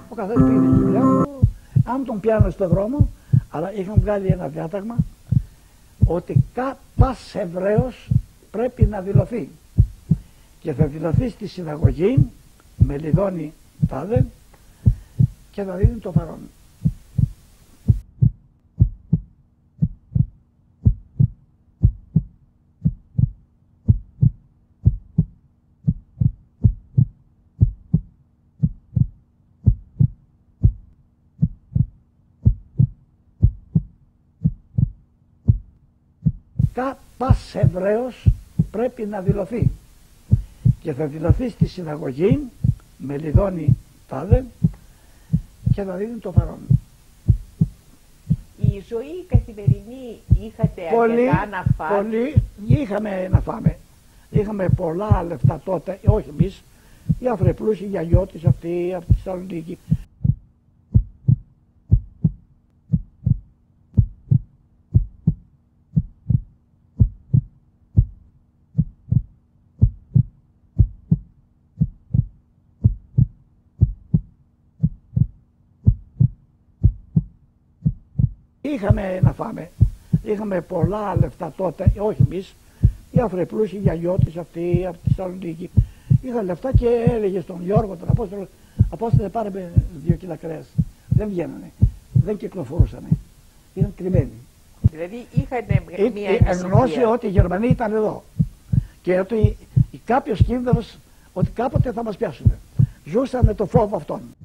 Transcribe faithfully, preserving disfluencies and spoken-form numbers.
Ο καθένας πήγαινε στη δουλειά του, αν τον πιάνε στον δρόμο, αλλά είχαν βγάλει ένα διάταγμα ότι πας Εβραίος πρέπει να δηλωθεί και θα δηλωθεί στη συναγωγή με λιδόνι τάδε και θα δίνει το παρόν. Πας Εβραίος πρέπει να δηλωθεί και θα δηλωθεί στη συναγωγή με λιδόνι τάδε και θα δίνει το παρόν. Η ζωή καθημερινή είχατε πολύ, αρκετά να φάτε? Πολύ, είχαμε να φάμε. Είχαμε πολλά λεφτά τότε, όχι εμείς, οι αφρεπλούσιοι, οι γιαγιώτες αυτοί από τη Θεσσαλονίκη. Είχαμε να φάμε. Είχαμε πολλά λεφτά τότε, όχι εμείς, οι αφρεπλούσιοι, οι γιαγιώτες αυτοί από τη Θεσσαλονίκη. Είχαν λεφτά και έλεγε στον Γιώργο, τον Απόστολο, Απόστολε πάρε δύο κιλά κρέας. Δεν βγαίνανε, δεν κυκλοφορούσανε. Ήταν κρυμμένοι. Δηλαδή είχατε μια γνώση ότι οι Γερμανοί ήταν εδώ και ότι κάποιος κίνδυνος ότι κάποτε θα μας πιάσουν. Ζούσαν με το φόβο αυτόν.